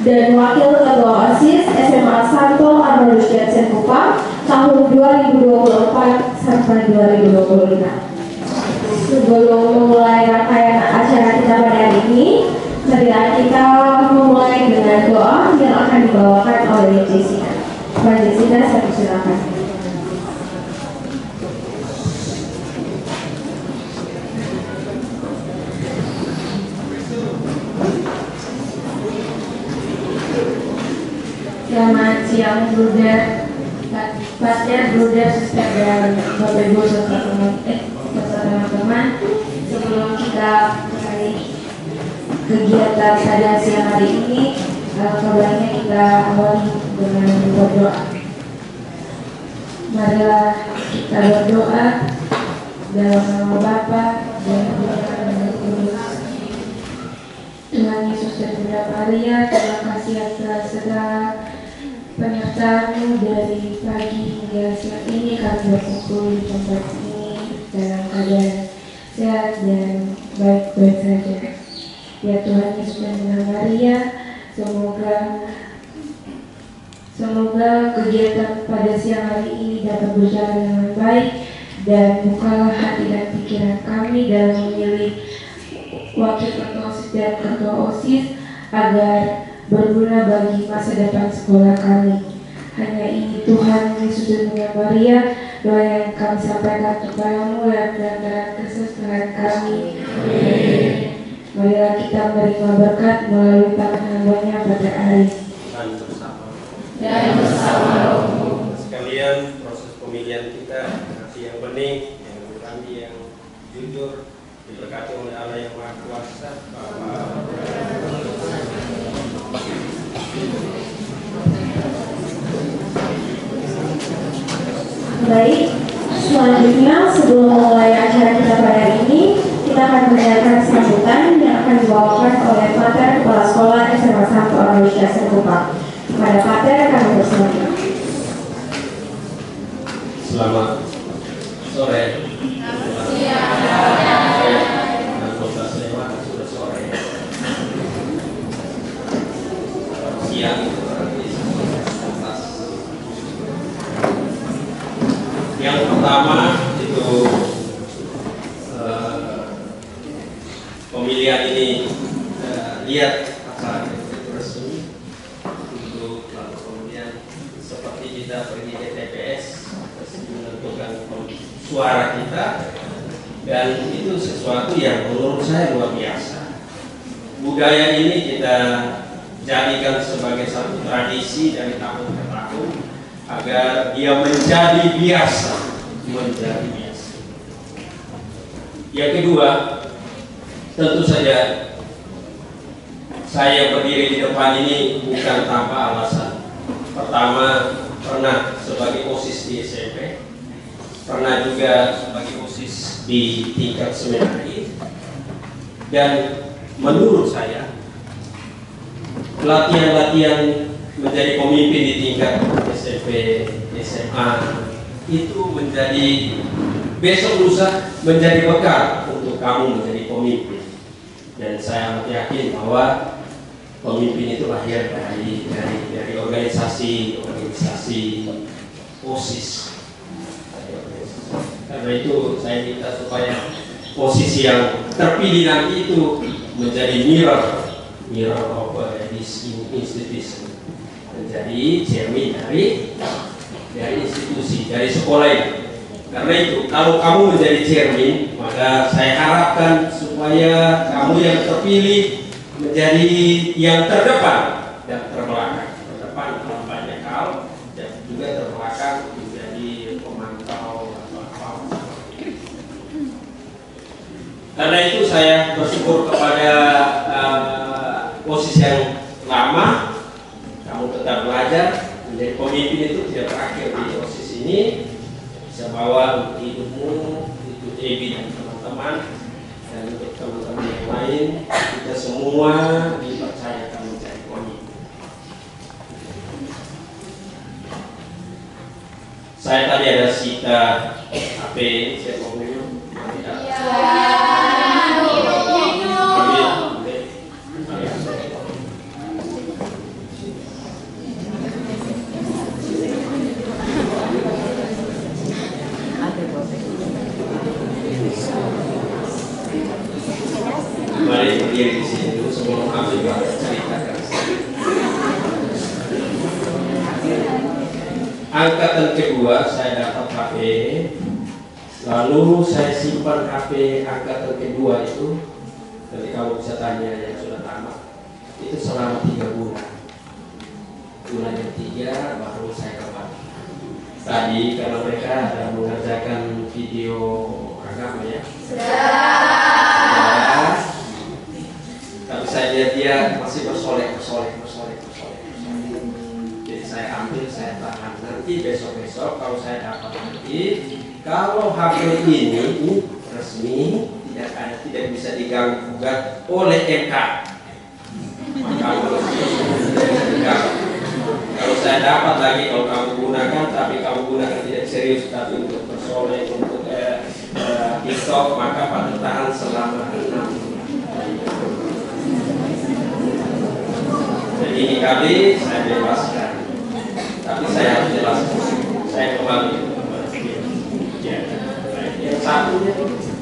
dan Wakil Ketua OSIS SMA Santo Armanus Jansen Kupang tahun 2024 sampai 2025. Sebelum memulai rangkaian acara kita pada hari ini, marilah kita memulai dengan doa yang akan dibawakan oleh Jessica. Mbak Jessica, saya persilakan. Selamat siang, Bruder, Pastor, Bruder, Sister, dan Bapak Ibu serta teman-teman. Sebelum kita mulai kegiatan pada siang hari ini, kabarnya kita awali dengan berdoa. Marilah kita berdoa dalam nama Bapa dan Putra dan Roh Kudus. Tuhan Yesus dan Bunda Maria, terima kasih atas segala penyertaan-Mu dari pagi hingga siang ini. Kami berkumpul di tempat ini dalam keadaan sehat dan baik-baik saja. Ya Tuhan Yesus dan Bunda Maria, semoga kegiatan pada siang hari ini dapat berjalan dengan baik, dan bukalah hati dan pikiran kami dalam memilih Wakil Ketua OSIS dan Ketua OSIS agar berguna bagi masa depan sekolah kami. Hanya ini Tuhan Yesus dan Bunda Maria, doa yang kami sampaikan kepada-Mu lewat perantaraan kesusahan kami. Amin. Marilah kita menerima berkat melalui tangan hamba-Nya pada hari dan bersama Roh-Mu. Sekalian, proses pemilihan kita yang bening, yang kami yang jujur, diberkati oleh Allah yang Maha Kuasa, Bapa. Baik, selanjutnya sebelum memulai acara kita pada hari ini, kita akan mendengarkan sambutan yang akan dibawakan oleh Pater Kepala Sekolah SMA Santo Armanus Jansen Kupang. Kepada Pater kami bersilakan. Selamat sore. Yang pertama itu pemilihan ini lihat acara resmi untuk kemudian seperti kita pergi ke TPS menentukan suara kita, dan itu sesuatu yang menurut saya luar biasa. Budaya ini kita jadikan sebagai satu tradisi dari tahun ke tahun agar dia menjadi biasa. Yang kedua, tentu saja saya berdiri di depan ini bukan tanpa alasan. Pertama, pernah sebagai OSIS di SMP, pernah juga sebagai OSIS di tingkat seminari, dan menurut saya latihan-latihan menjadi pemimpin di tingkat SMP, SMA itu menjadi besok lusa menjadi bekal untuk kamu menjadi pemimpin. Dan saya yakin bahwa pemimpin itu lahir dari organisasi OSIS. Karena itu saya minta supaya posisi yang terpilih nanti itu menjadi mirror of this institution, menjadi cermin dari institusi, dari sekolah ini. Karena itu kalau kamu menjadi cermin, maka saya harapkan supaya kamu yang terpilih menjadi yang terdepan dan terbelakang. Terdepan dalam banyak hal, dan juga terbelakang menjadi pemantau atau apa. Karena itu saya bersyukur kepada posisi yang lama. Kamu tetap belajar, menjadi pemimpin itu tidak berakhir di OSIS ini. Bisa bawa untuk hidupmu, untuk Ebi dan teman-teman, dan untuk teman-teman yang lain. Kita semua dipercayakan menjadi pemimpin. Saya tadi ada Sita HP, saya mau minum. ceritakan. Angkatan kedua saya dapat HP, lalu saya simpan HP angkatan kedua itu. Nanti kamu bisa tanya yang sudah tamat. Itu selama 3 bulan. Bulan yang 3 baru saya kembali. Tadi karena mereka ada mengerjakan video agama ya. Tapi saya lihat dia masih bersolek. Jadi saya ambil, saya tahan. Nanti besok-besok kalau saya dapat nanti, kalau HP ini resmi tidak bisa diganggu gugat oleh MK. Maka kalau saya dapat lagi, kalau kamu gunakan, tapi kamu gunakan tidak serius, tapi untuk bersolek, untuk TikTok, maka pada tahan selama 6 bulan. Jadi ini kali saya bebaskan, tapi saya harus jelaskan. Saya kembali. Ya, yang satunya.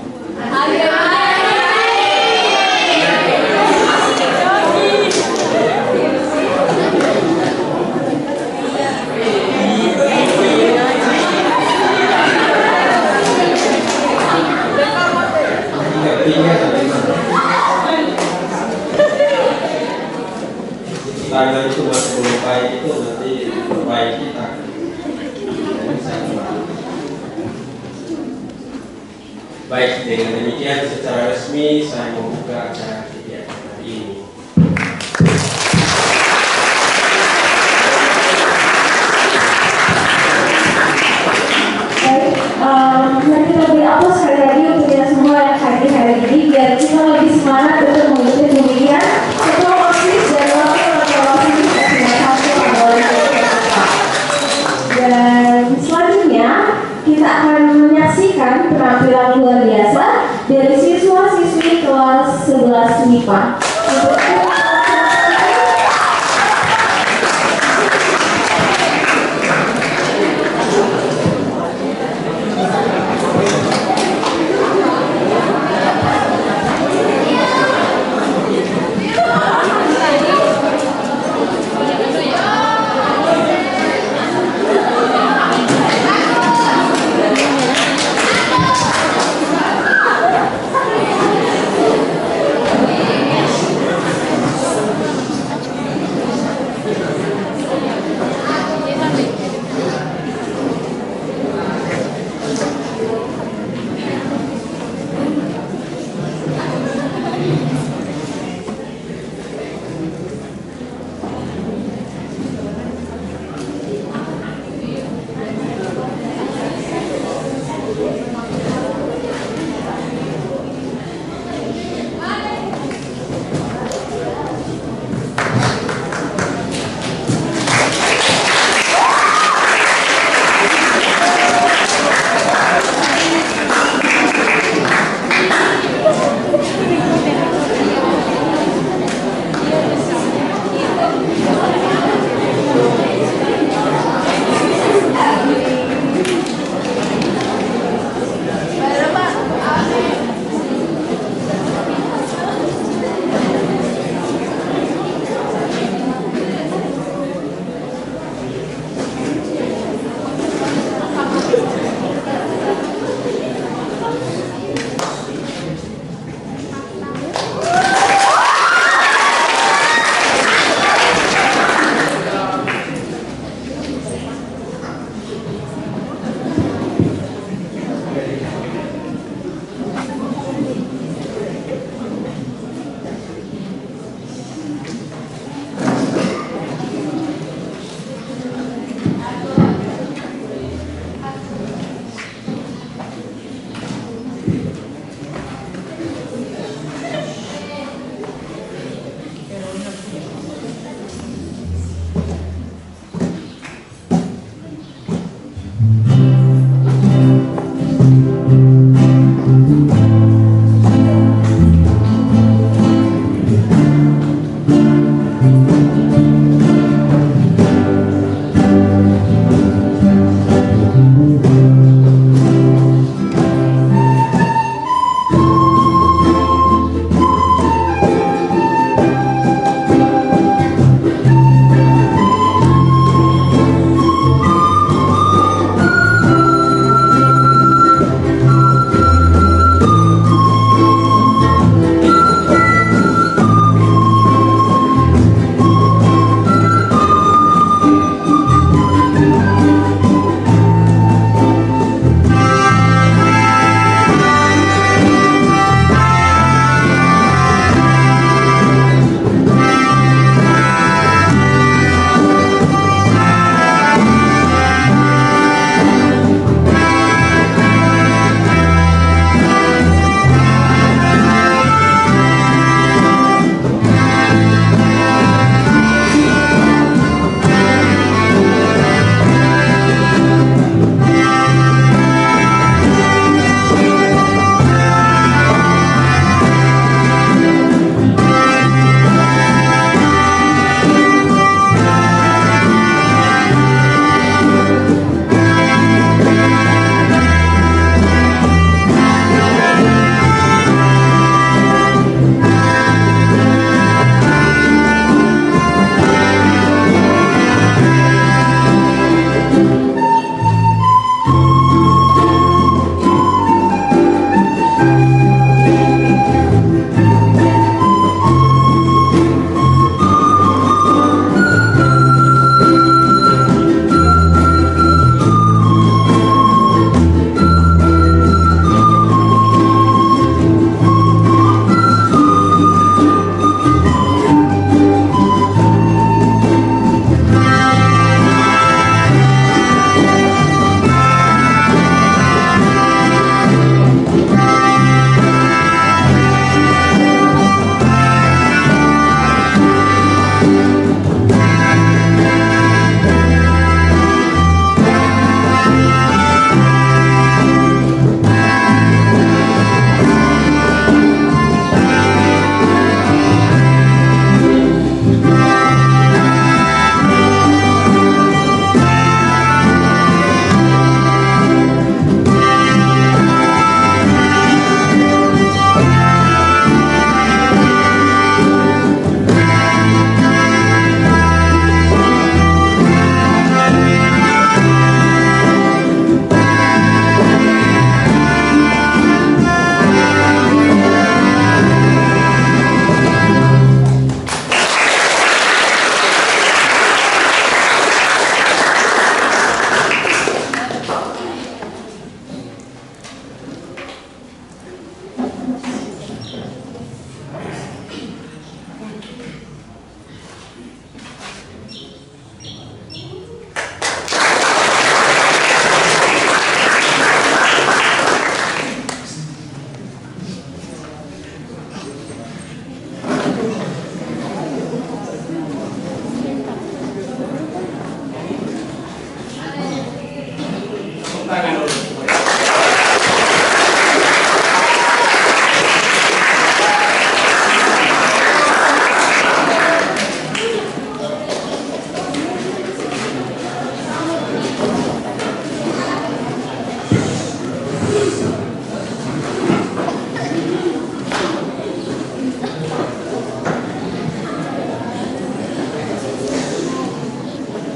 Tanggal itu masih belum baik, itu nanti perbaiki tangan. Baik, dengan demikian secara resmi saya membuka acara kegiatan hari ini. Baik, kita beri aplaus sekali lagi untuk kita semua yang hadir hari ini biar kita lebih semangat untuk mengikuti pemilihan ketua OSIS dan wakil ketua OSIS dan selanjutnya kita akan menyaksikan penampilan luar biasa dari siswa-siswi kelas 11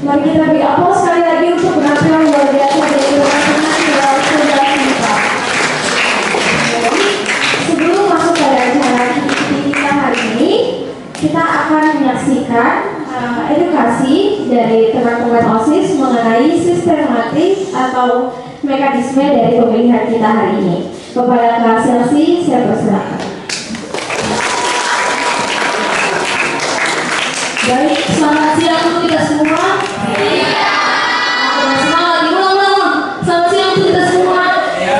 Mari kita beri aplaus sekali lagi untuk penampilan luar biasa dari teman-teman di dalam sebelah kita. Sebelum masuk pada acara kita hari ini, kita akan menyaksikan edukasi dari teman-teman OSIS mengenai sistematis atau mekanisme dari pemilihan kita hari ini. Kepada Kak Selsi, saya persilakan. Baik, selamat siang untuk kita semua. Iya. Semangat, ulang-ulang. Selamat siang untuk kita semua. Iya.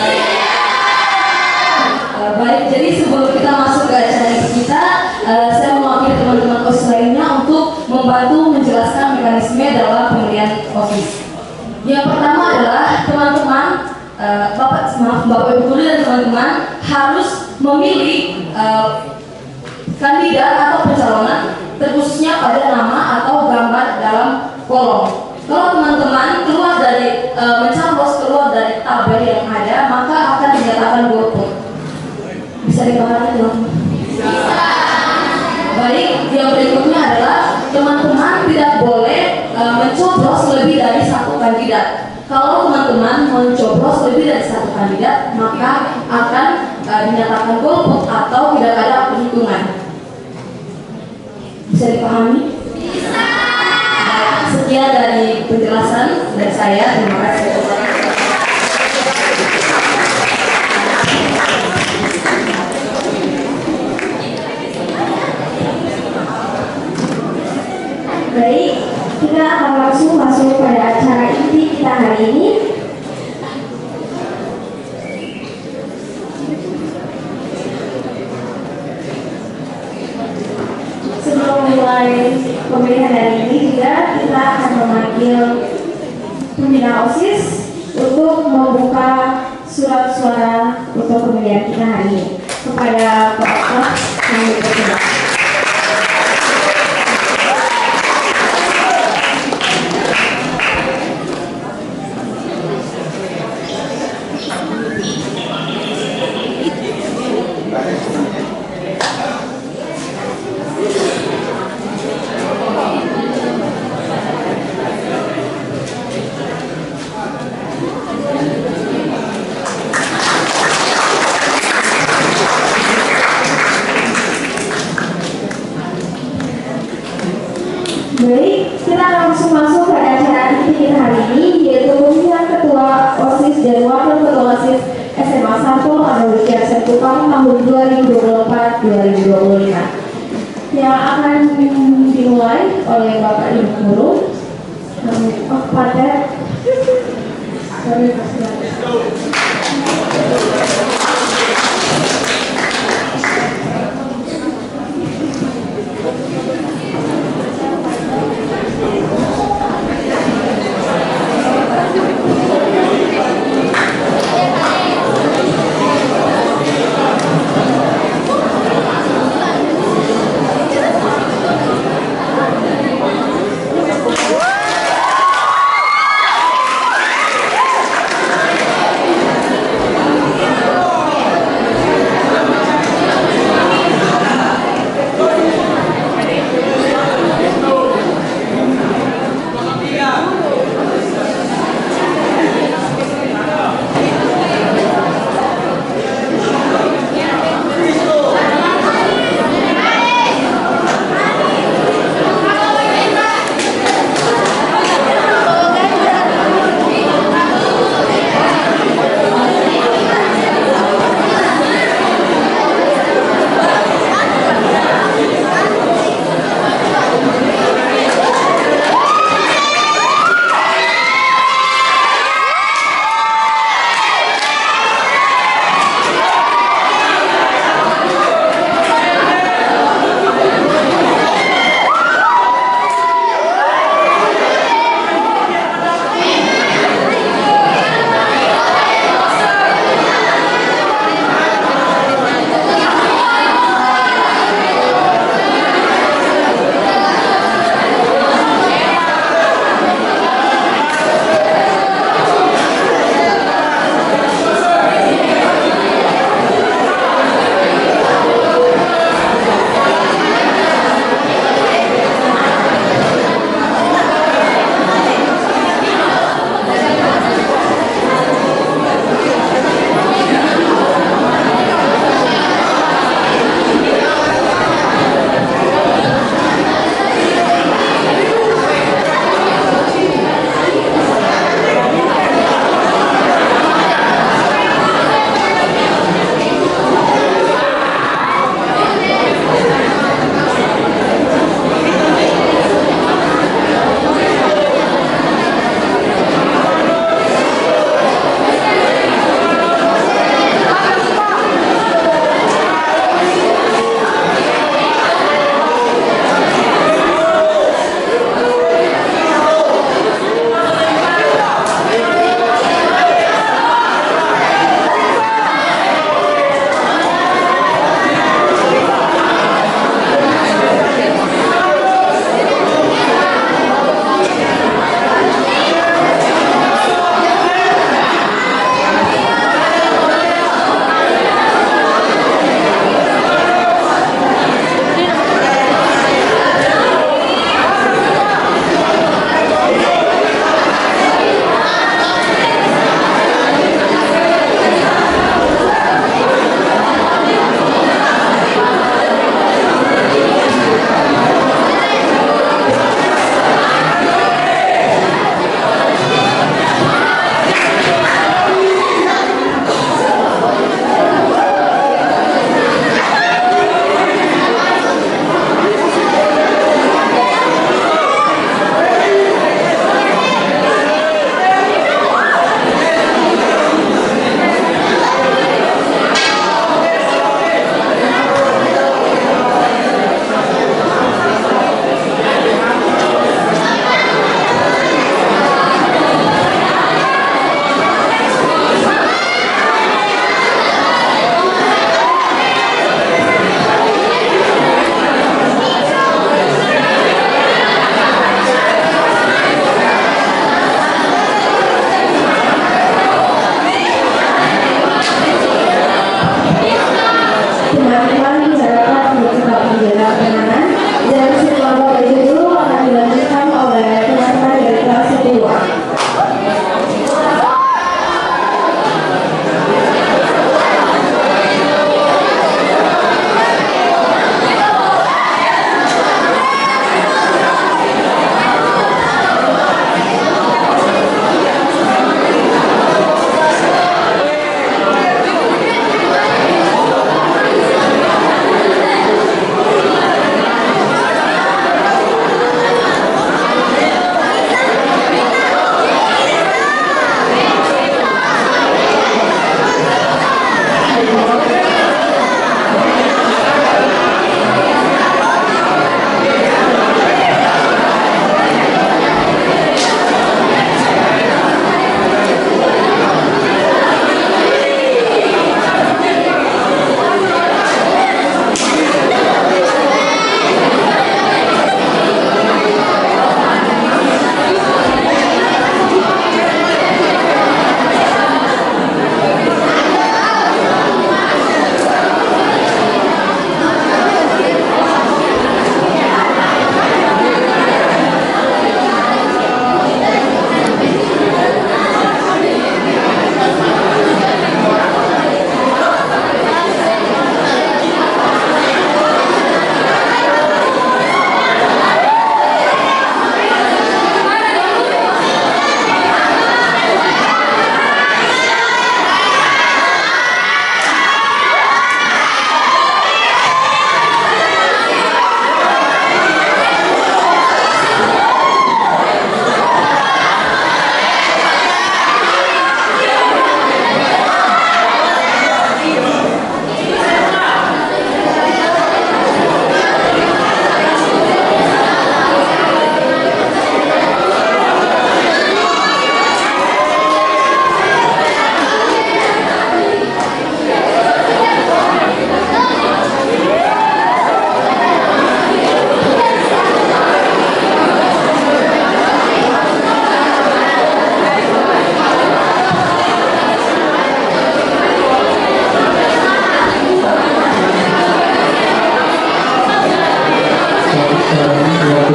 Baik, jadi sebelum kita masuk ke acara kita, saya mewakili teman-teman OSIS lainnya untuk membantu menjelaskan mekanisme dalam pemilihan OSIS. Yang pertama adalah teman-teman, Bapak Ibu Guru dan teman-teman harus memilih kandidat atau pencalonan terkhususnya pada nama atau gambar dalam kolom. Kalau teman-teman keluar dari keluar dari tabel yang ada, maka akan dinyatakan golput. Bisa dipahami dong? Bisa. Baik, yang berikutnya adalah teman-teman tidak boleh mencoblos lebih dari satu kandidat. Kalau teman-teman mencoblos lebih dari satu kandidat, maka akan dinyatakan golput atau tidak ada perhitungan. Bisa dipahami? Bisa. Sekian dari penjelasan dari saya. Terima kasih. Baik, kita akan langsung masuk pada acara inti kita hari ini. Sebelum mulai pemilihan hari ini juga kita akan memanggil pembina OSIS untuk membuka surat suara untuk pemilihan kita hari ini. Kepada Pak Prof yang dipersilakan. Baik, kita akan langsung masuk pada acara inti kita hari ini, yaitu pemilihan ketua OSIS dan wakil ketua OSIS SMA 1 Andalusia Sekupang tahun 2024-2025 yang akan dimulai oleh Bapak Ibu Guru. Pada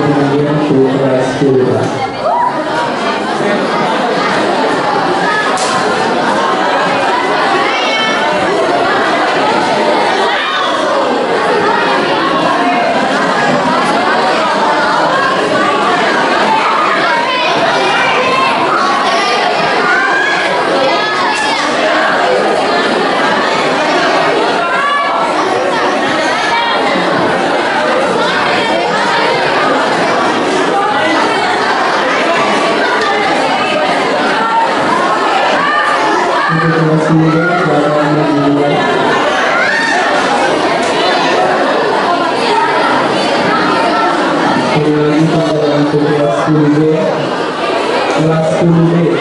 kemudian untuk kelas 10. Kelas 10B.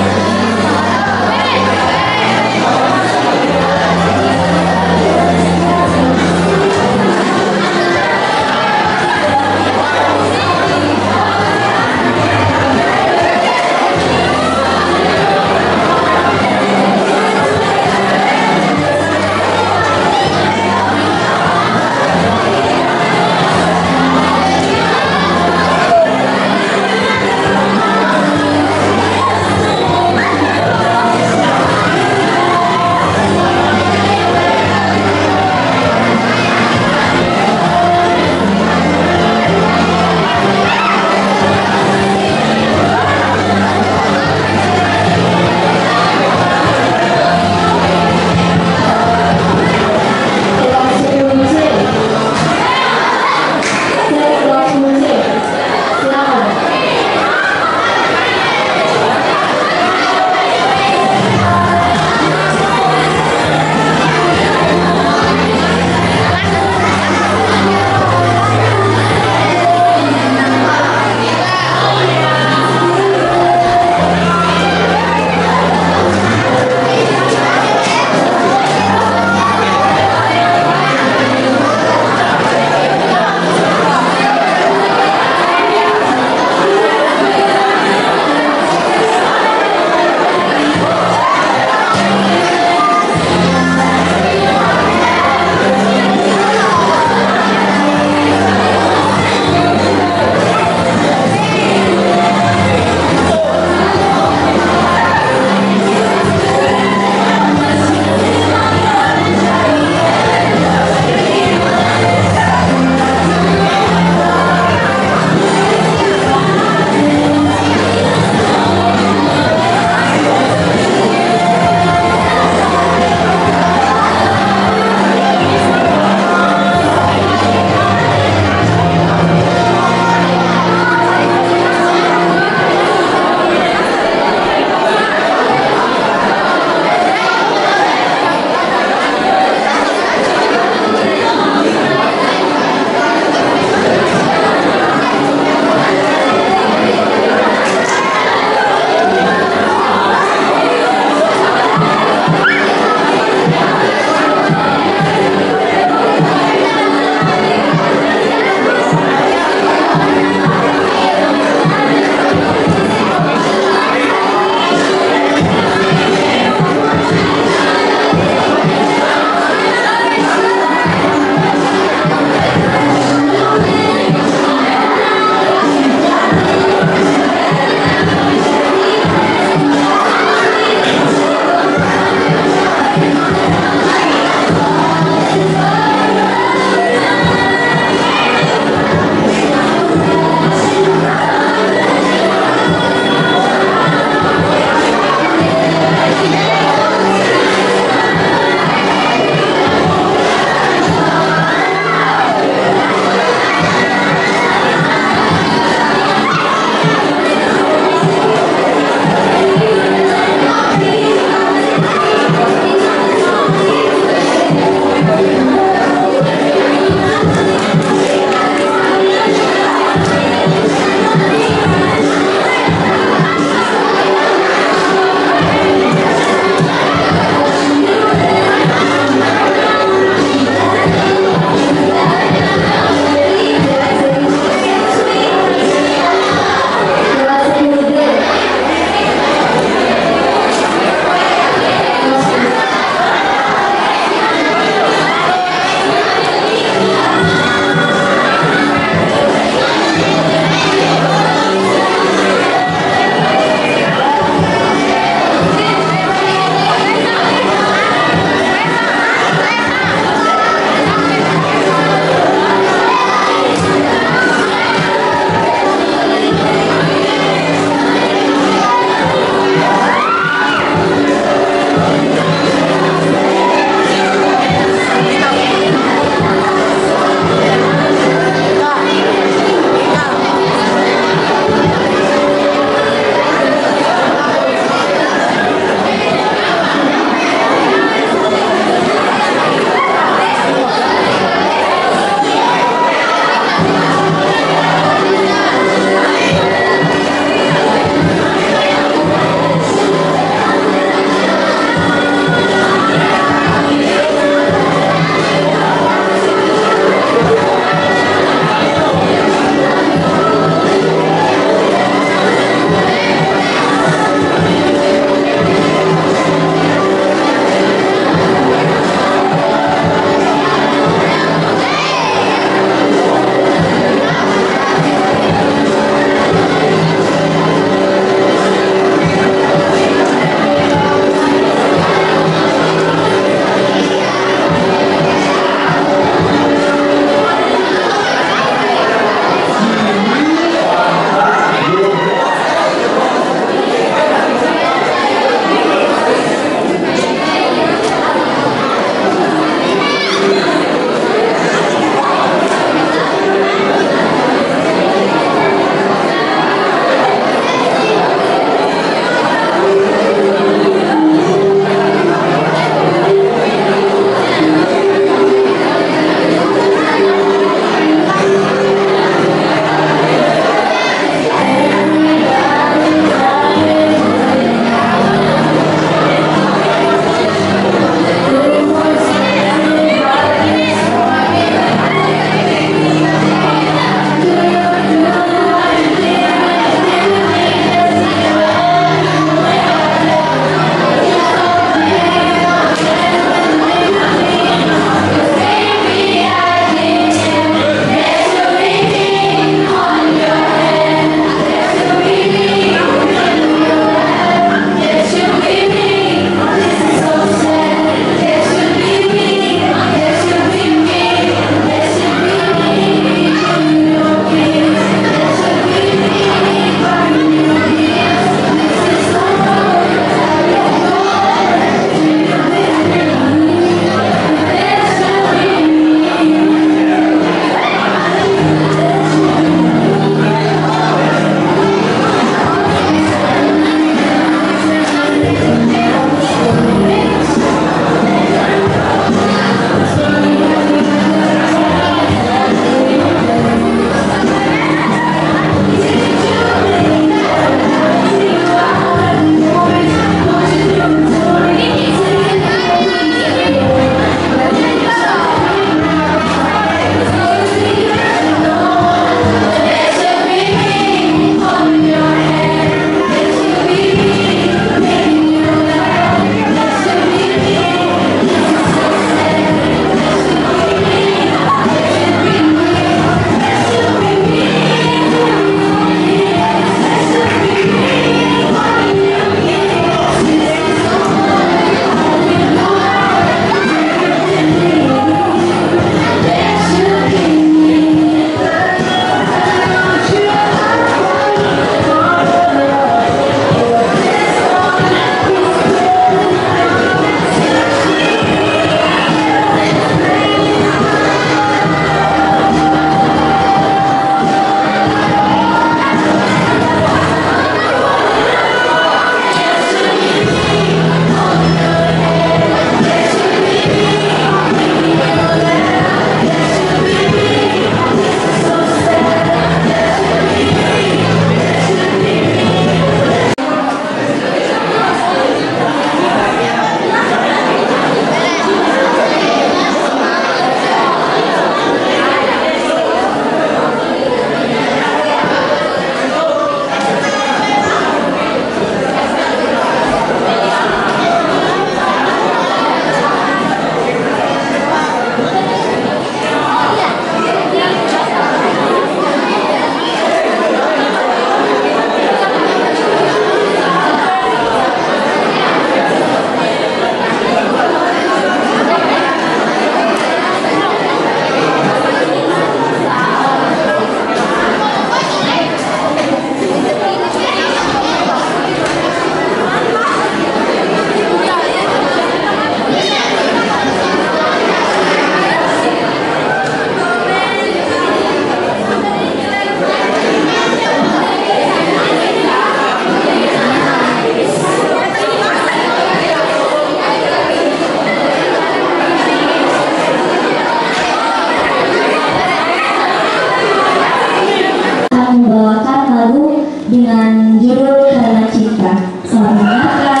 dengan judul Karena Cinta. Selamat mendengarkan.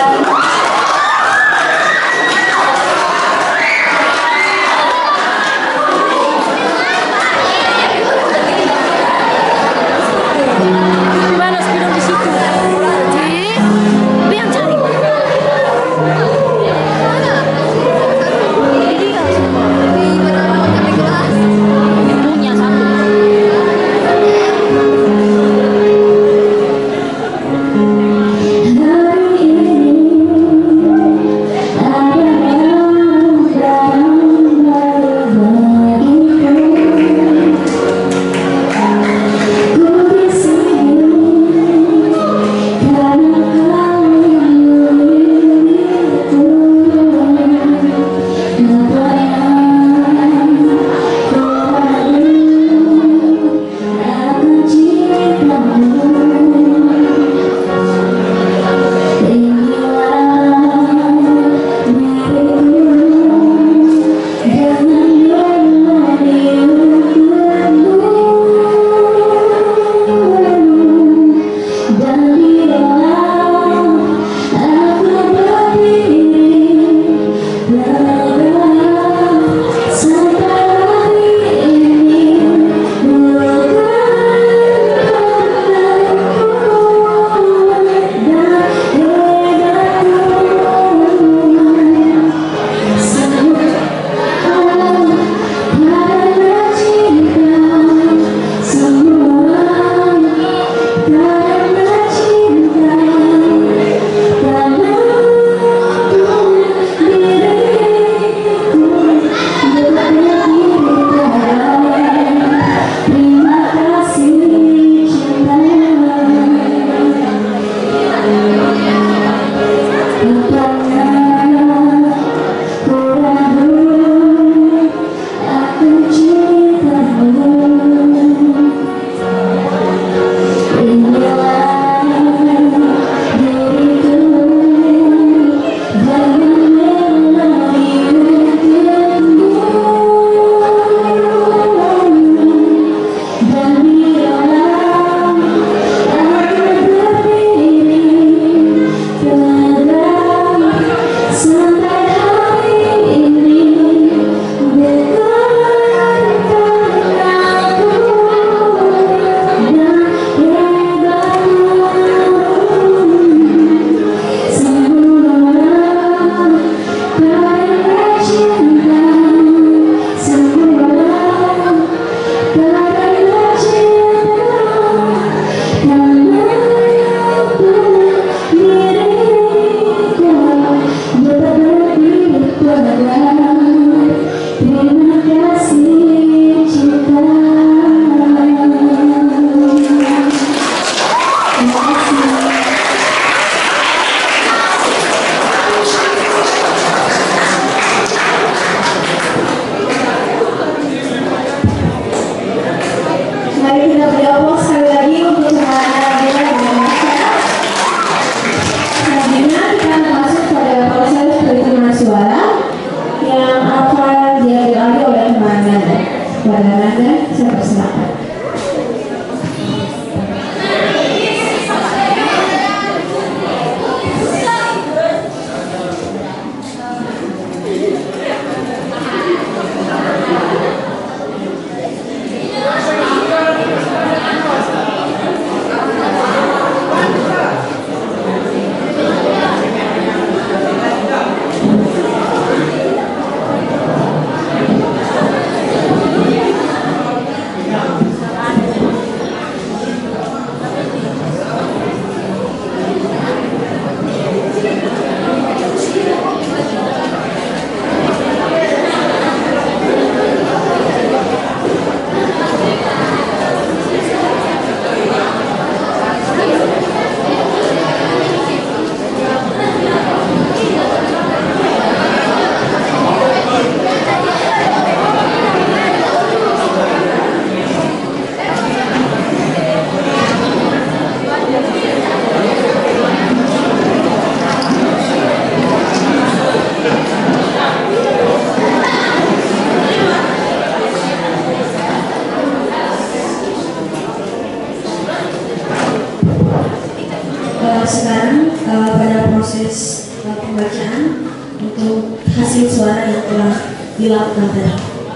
sekarang pada proses pembacaan untuk hasil suara yang telah dilakukan tadi.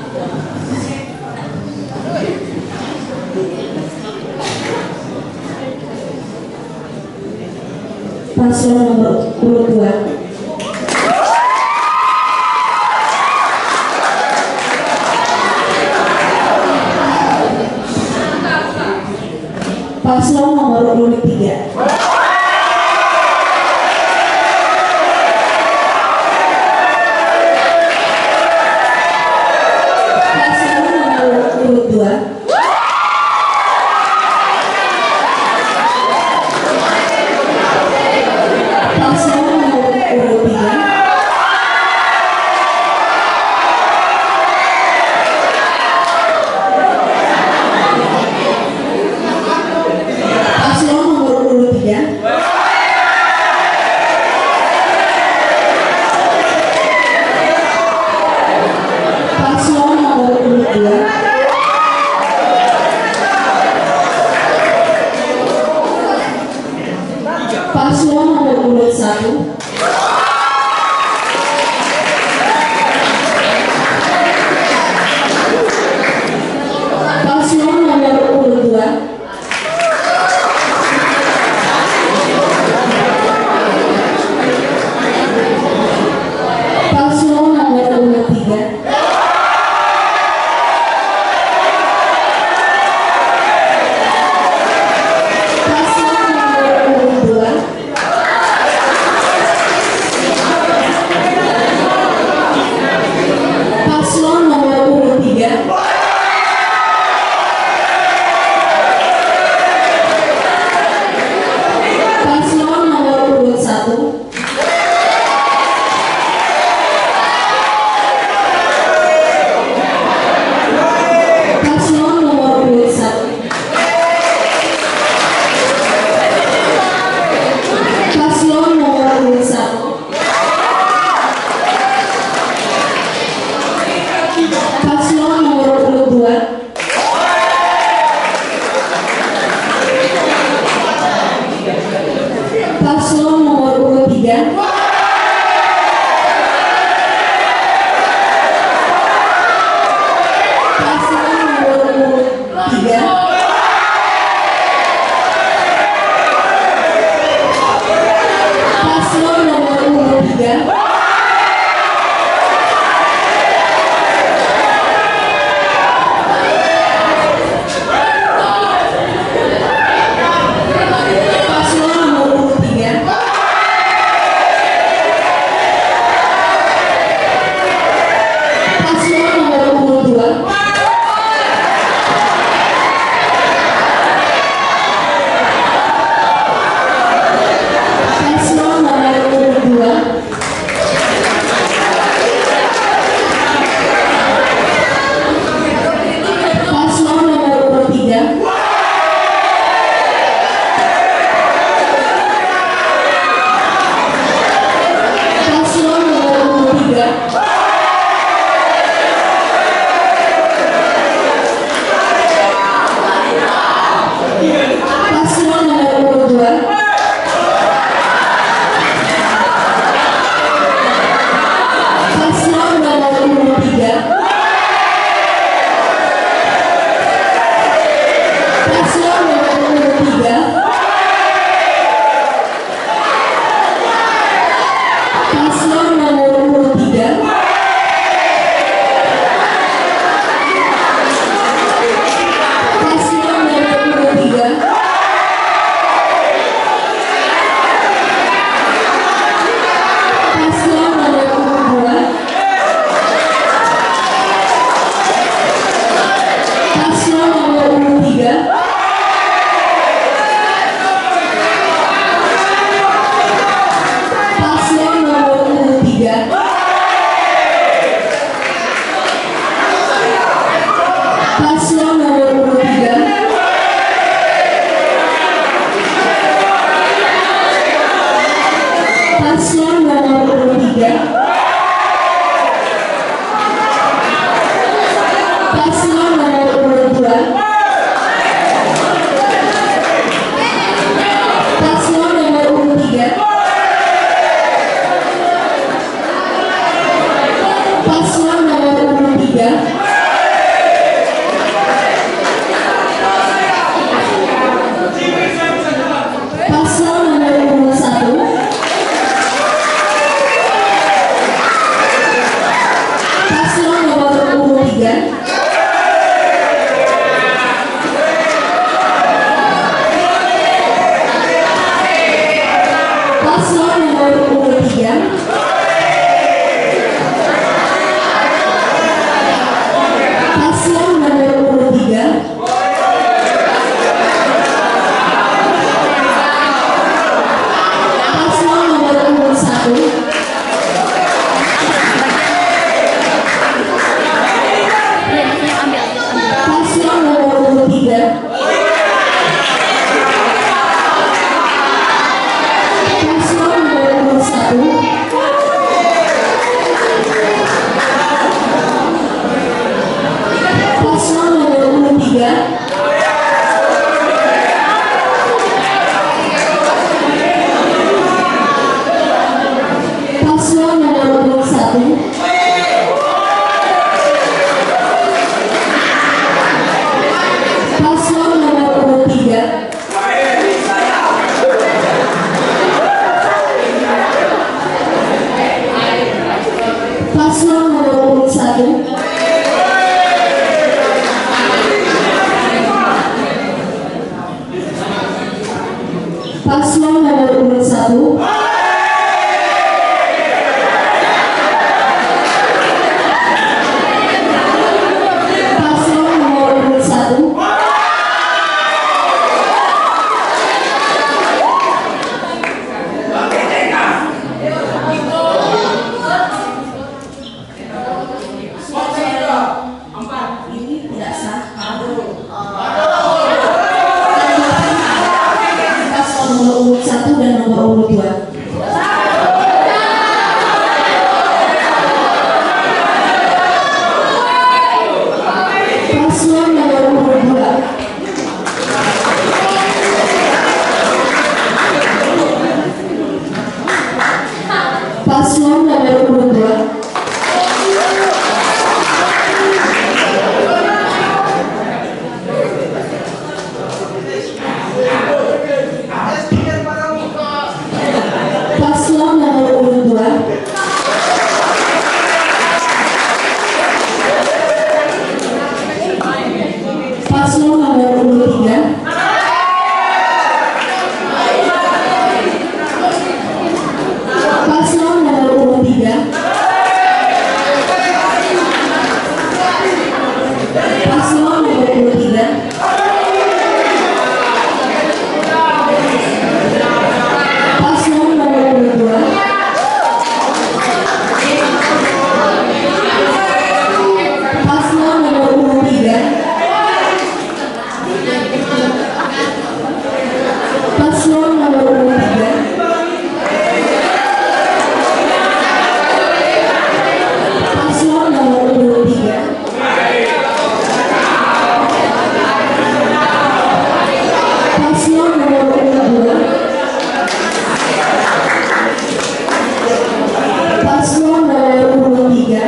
Paslon nomor urut 2. Paslon nomor urut 3. Paslon nomor urut 2. Paslon nomor urut 3. Paslon nomor urut 3. Paslon nomor urut 2. Paslon nomor urut 1. Paslon nomor urut 2. Paslon nomor urut 3. Paslon nomor urut 2. Paslon nomor urut 3. Paslon nomor urut 1. Paslon nomor urut 1. Paslon nomor urut 1. Paslon nomor urut 2. Paslon nomor urut 3. Paslon nomor urut 3. Paslon nomor urut 3. Paslon nomor urut 3. Paslon nomor urut 2. Paslon nomor urut 2. Paslon nomor urut 3. Paslon nomor urut 3. Paslon nomor urut 2. Paslon nomor urut 3. Paslon nomor urut 3. Paslon nomor urut 3. Paslon nomor urut 3. Paslon nomor urut 2. Paslon nomor urut 3. Paslon nomor urut 3. Paslon nomor urut 3. Paslon nomor urut 1. Paslon nomor urut 1. Ini tidak sah. Paslon nomor urut 1 dan nomor urut 2. Paslon nomor urut 2. Paslon nomor urut 2. Paslon nomor urut 2. Paslon nomor urut 3. Paslon nomor urut 3. Paslon nomor urut 3. Paslon nomor urut 2. Paslon nomor urut 3. Paslon nomor urut 3. Paslon nomor urut 3. Paslon nomor urut 2. Paslon nomor urut 3.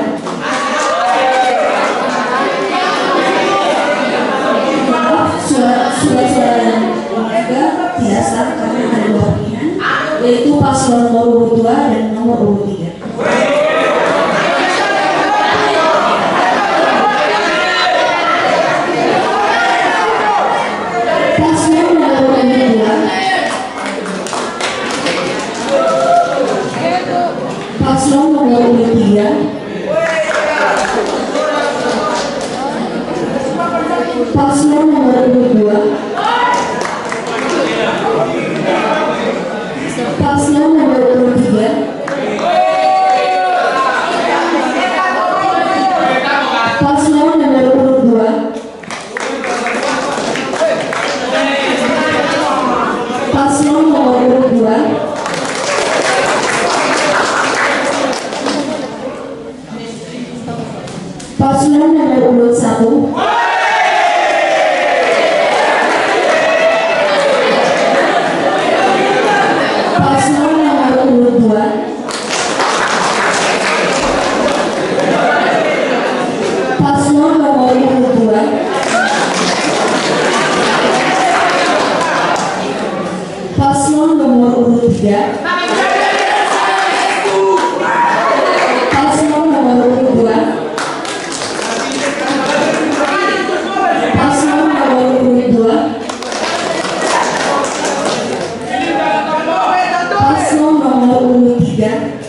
Maaf, surat-surat yang ketiga tidak sah karena ada dua pilihan, yaitu paslon nomor urut 2 dan nomor urut 3. Paslon nomor urut 2. Paslon nomor urut 3. Paslon nomor urut 2. Paslon nomor urut 3. Paslon nomor urut 2. Paslon nomor urut 2. Paslon nomor urut 1. Paslon nomor urut 2. Paslon nomor urut 2. Paslon nomor urut 3. Paslon nomor urut 2. Paslon nomor urut 2. Paslon nomor urut 3.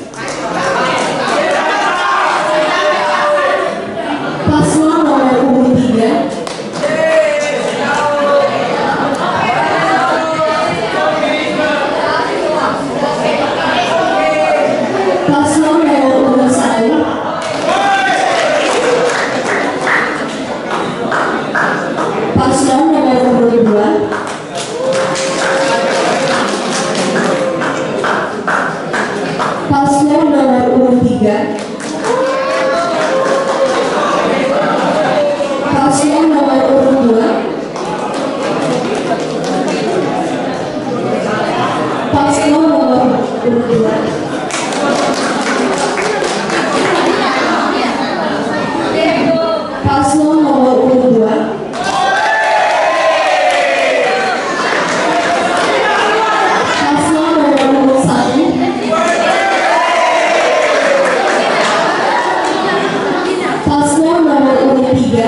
Paslon nomor urut 3. Paslon nomor urut 1. Paslon nomor urut 2. Paslon nomor urut 3. Paslon nomor urut 2. Paslon nomor urut 2. Paslon nomor urut 2. Paslon nomor urut 1. Paslon nomor urut 3.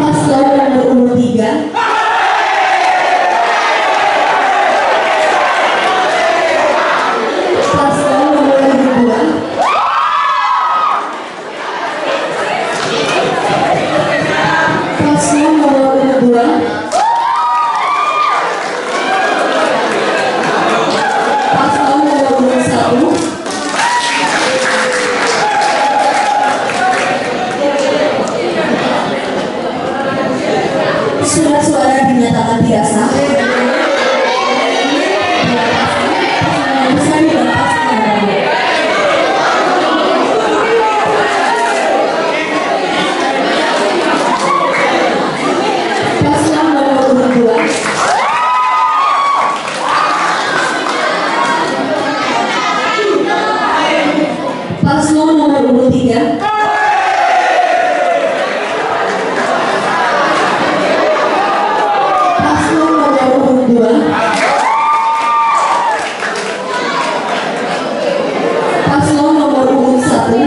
Paslon nomor urut 3. Paslon nomor urut 2. Paslon nomor urut 2. Paslon nomor urut 1. Surat suara dinyatakan tidak sah. Paslon nomor urut 2. Paslon nomor urut 3. Paslon nomor urut 2. Paslon nomor urut 1.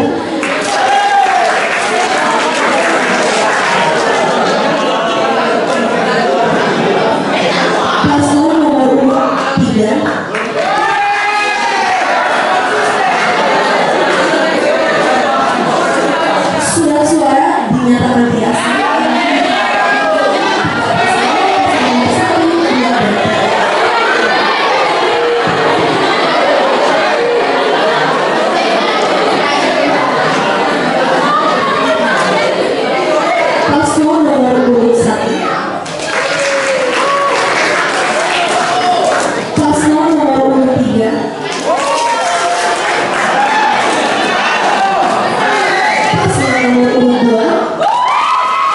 Paslon nomor urut 3. Surat suara dinyatakan tidak sah. Paslon nomor urut 1. Paslon nomor urut 3. Paslon nomor urut 2.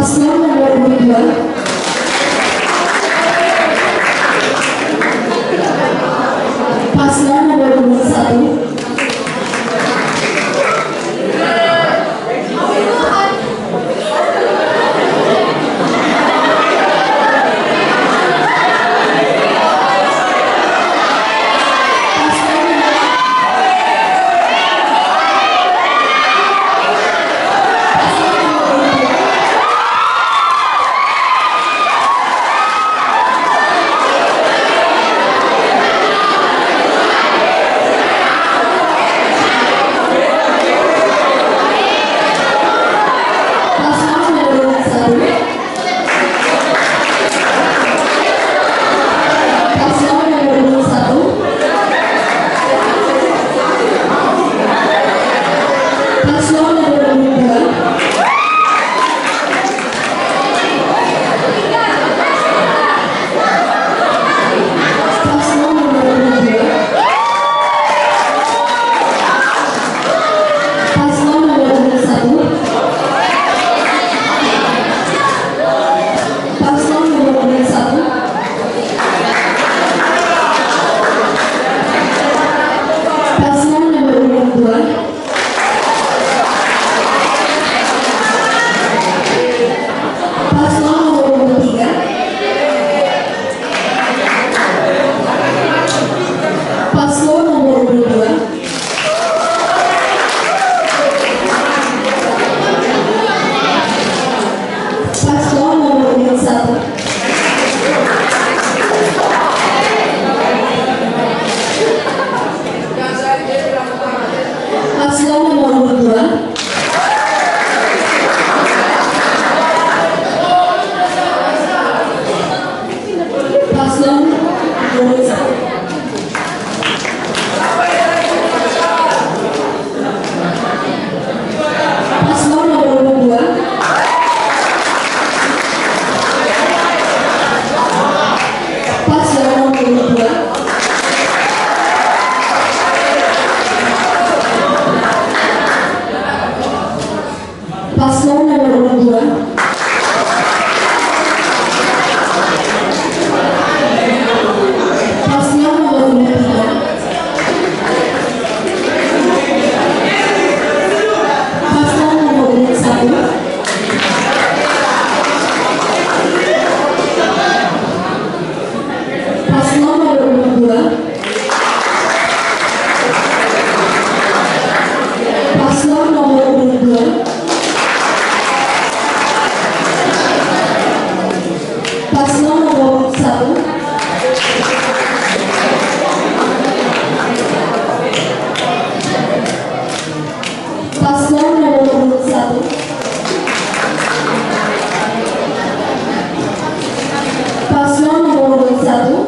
Paslon nomor 22. Paslon nomor 21. Paslon nomor 2. Paslon nomor 3. Paslon nomor 1. Paslon nomor 2. Paslon nomor 2. Paslon nomor 1. Paslon nomor 1. Paslon nomor 1.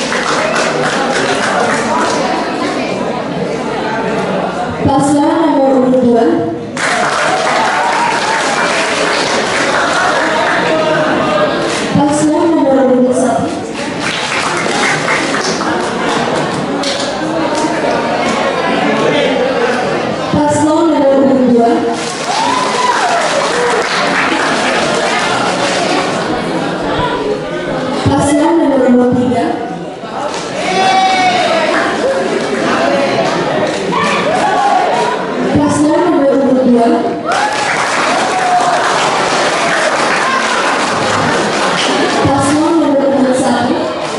Paslon nomor 2. Paslon nomor 1. Paslon nomor 2. Paslon nomor 3. Paslon nomor 2. Paslon nomor 1.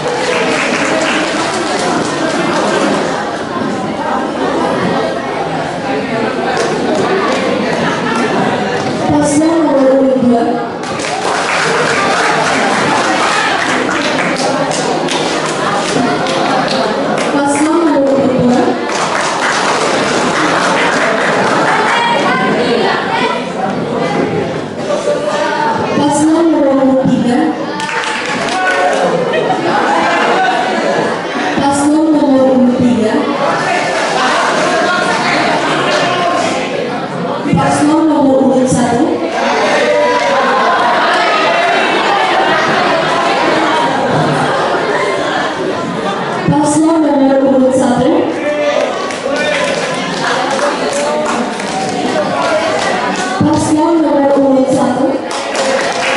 Paslon nomor 2. Paslon nomor 2. Paslon nomor 3. Paslon nomor 3. Paslon nomor 1. Paslon nomor 1. Paslon nomor 1.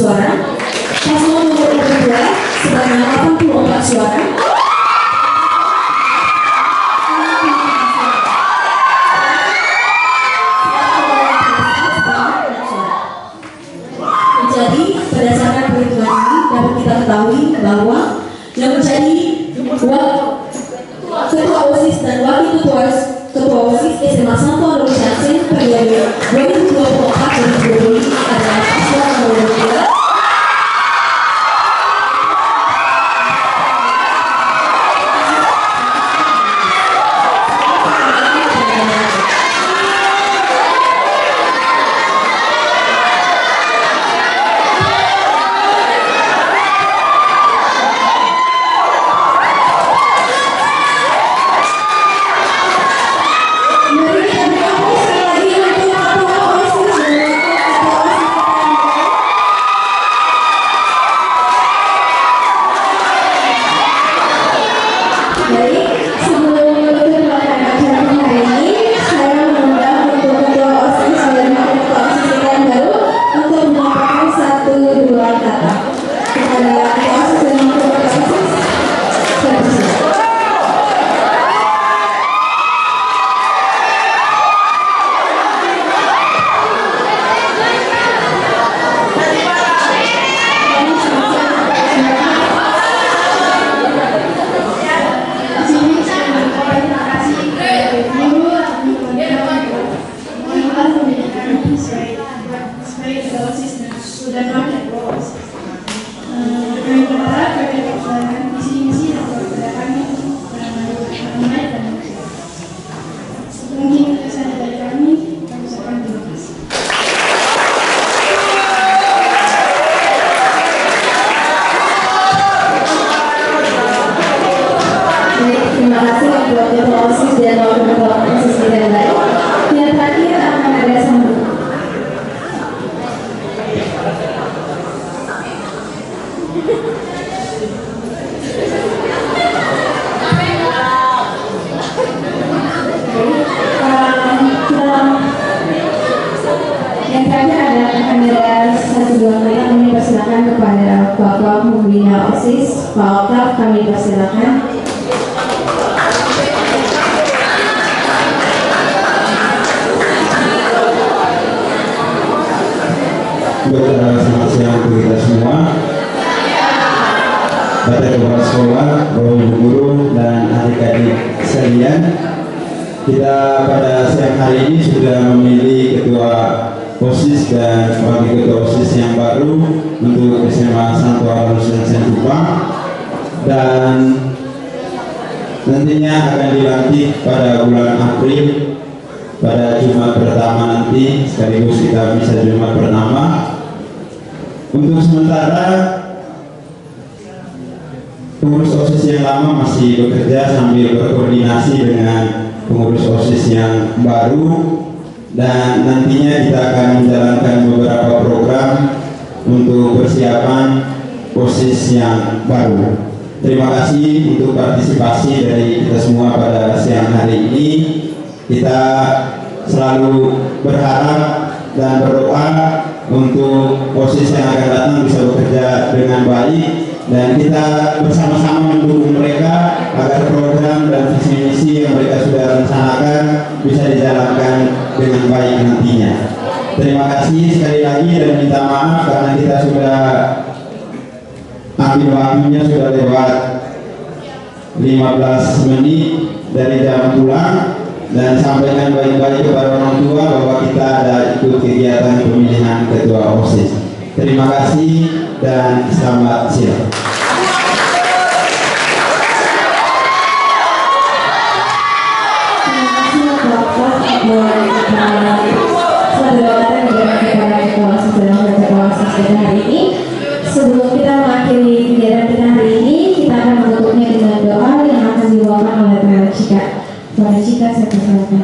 suara. Paslon nomor 2 sebanyak 84 suara. Jadi berdasarkan perhitungan ini dapat kita ketahui bahwa yang menjadi ketua OSIS dan wakil ketua OSIS SMA Santo Adolfus Jansen periode 2024-2025 adalah paslon nomor 2. Selamat siang untuk kita semua. Bapak Kepala Sekolah, Bapak Guru dan adik-adik sekalian, kita pada siang hari ini sudah memilih ketua OSIS dan wakil ketua OSIS yang baru untuk SMA Santo Adolfus Jansen Kupang, dan nantinya akan dilantik pada bulan April pada Jumat pertama nanti, sekaligus kita bisa Jumat pertama. Untuk sementara pengurus OSIS yang lama masih bekerja sambil berkoordinasi dengan pengurus OSIS yang baru, dan nantinya kita akan menjalankan beberapa program untuk persiapan OSIS yang baru. Terima kasih untuk partisipasi dari kita semua pada siang hari ini. Kita selalu berharap dan berdoa untuk OSIS yang akan datang bisa bekerja dengan baik, dan kita bersama-sama mendukung mereka agar program dan visi misi yang mereka sudah rencanakan bisa dijalankan dengan baik nantinya. Terima kasih sekali lagi dan minta maaf karena kita sudah ambil waktunya sudah lewat 15 menit dari jam pulang, dan sampaikan baik-baik kepada orang tua bahwa kita ada ikut kegiatan pemilihan ketua OSIS. Terima kasih dan selamat siang. Hari ini, sebelum kita mengakhiri kegiatan kita hari ini, kita akan menutupnya dengan doa yang akan dibawakan oleh Pak Cika. Pak Cika, saya persilakan.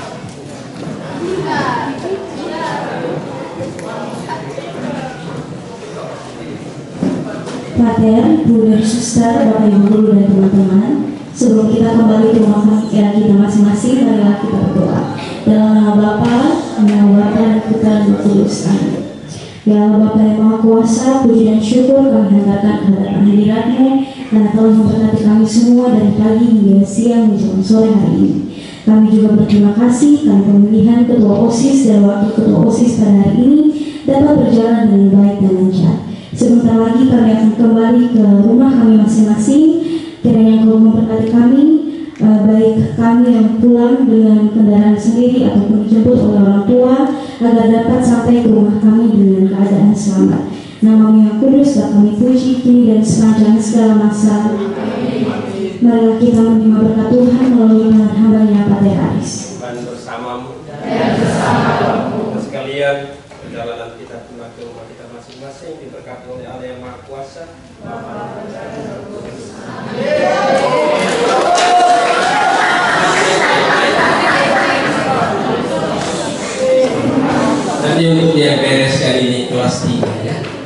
Pater, Bunda Suster, Bapak Ibu Guru dan teman-teman, sebelum kita kembali ke rumah kita masing-masing, marilah kita berdoa. Dalam nama Bapa, nama Bapa dan Putra dan Roh Kudus. Amin. Ya Allah Bapa yang Maha Kuasa, puji dan syukur kami hantarkan kehadiran hadirat-Mu karena telah memberkati kami semua dari pagi hingga siang menjelang sore hari ini. Kami juga berterima kasih karena pemilihan Ketua OSIS dan Wakil Ketua OSIS pada hari ini dapat berjalan dengan baik dan lancar. Sebentar lagi kami akan kembali ke rumah kami masing-masing. Kiranya Engkau memberkati kami, baik kami yang pulang dengan kendaraan sendiri ataupun dijemput oleh orang tua, agar dapat sampai ke rumah kami dengan keadaan selamat. Nama-Mu yang kudus dapat kami puji kini dan sepanjang segala masa. Marilah kita menerima berkat Tuhan melalui tangan hamba-Nya Pater Aris. Tuhan bersamamu. Kita sekalian, perjalanan kita pulang ke rumah kita masing-masing diberkati oleh Allah yang Maha Kuasa. Nanti untuk yang beres kali ini kelas 3 ya.